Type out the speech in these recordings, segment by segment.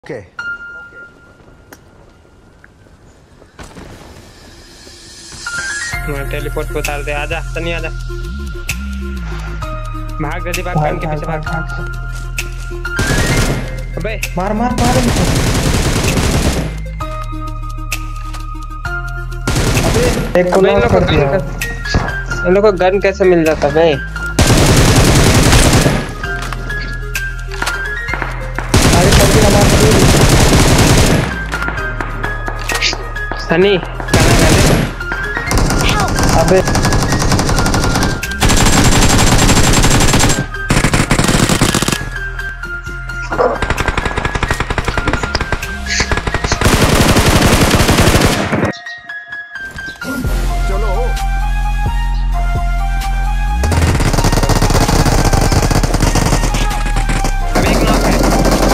Okay teleport पे उतार दे। आजा सनी आजा, भाग जल्दी भाग, पेन के पीछे भाग। अबे मार मार मार इनको। अबे एक को नॉक कर दिया। इन लोगों को गन कैसे मिल जाता बे? आगे चल के हमारे सनी गाना गा ले। अबे चलो अब एक नॉक है।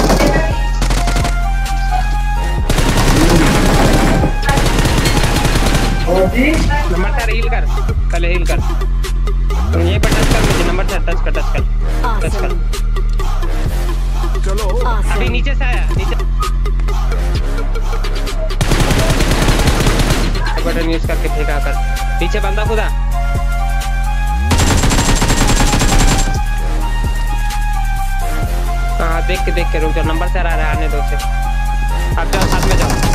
नंबर 4 हील कर, पहले हील कर। ये पर टच कर मुझे, नंबर 4 टच कर, टच कर, टच कर। चलो अभी नीचे से आया, नीचे बटन यूज करके फेंका कर। पीछे बंदा खुदा। हाँ देख के रुक जाओ, नंबर 4 आ रहा है, आने दो उसे। अब जाओ साथ में जाओ।